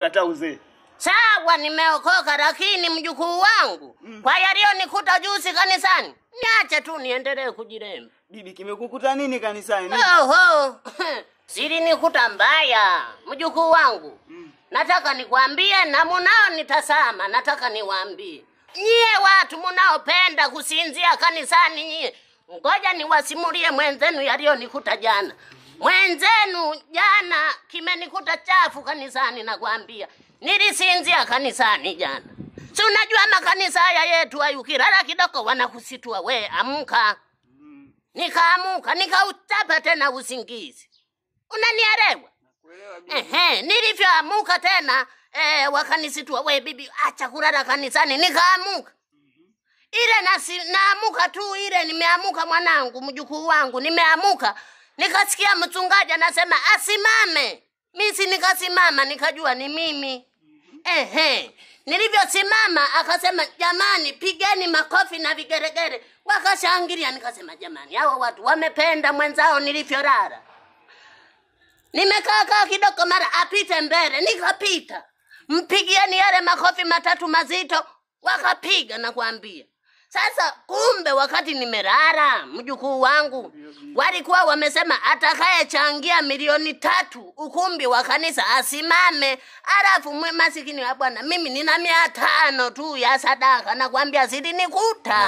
kata uzee. Sawa nimeokoka lakini mjukuu wangu kwa yaliyonikuta juzi kanisani niache tu niendelee kujiremba. Bibi kimekukuta nini kanisani? Oho. Siri nikuta mbaya mjukuu wangu. Nataka nikwambie na munao nitasama, nataka niwaambie. Nyie watu munaopenda kusinzia kanisani nyie. Ngoja niwasimulie mwenzenu yaliyonikuta jana. Mwenzenu jana kimenikuta chafu kanisani nakwambia. Nilisinzia kanisani jana. Si unajua makanisa haya yetu ukilala kidogo wanakusitua we amka. Nikaamuka nikauchapa tena usingizi. Unanielewa? Nilivyoamuka tena wakanisitua we bibi acha kulala kanisani nikaamuka. Ile naamuka tu ile nimeamuka mwanangu mjukuu wangu nimeamuka nikasikia mchungaji anasema asimame. Mimi nikasimama nikajua ni mimi. Nilivyosimama akasema jamani pigeni makofi na vigeregere. Wakashangilia nikasema jamani hao watu wamependa mwenzao nilivyolala. Nimekaa kidogo mara apite mbele nikapita. Mpigieni yale makofi matatu mazito wakapiga na kuambia. Sasa kumbe wakati nimelala mjukuu wangu walikuwa wamesema atakaye changia milioni 3 ukumbi wa kanisa asimame. Alafu masikini wa bwana mimi nina 500 tu ya sadaka na kuambia zidi nikuta.